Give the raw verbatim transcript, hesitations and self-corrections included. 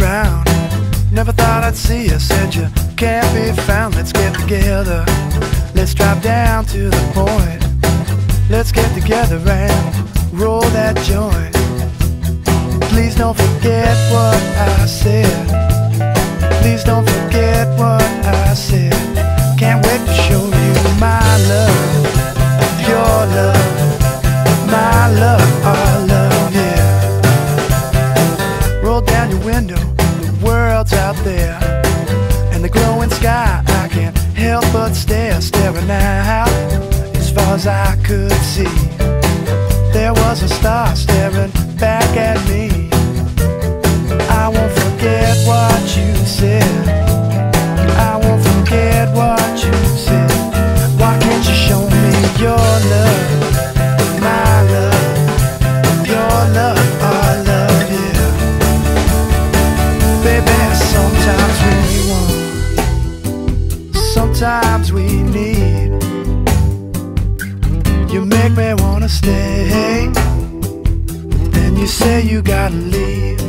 around. Never thought I'd see you, said you can't be found. Let's get together, let's drop down to the point. Let's get together and roll that joint. Please don't forget what I said. Please don't forget what I said. Can't wait to show you my love, your love, my love, our love, yeah. Roll down your window, the world's out there, and the glowing sky, I can't help but stare, staring out as far as I could see. There was a star staring back at me. I won't forget what you said. I won't forget what you said. Why can't you show me your love, my love, your love, our love, yeah. Baby, sometimes we want, sometimes we need. You make me wanna stay, then you say you gotta leave.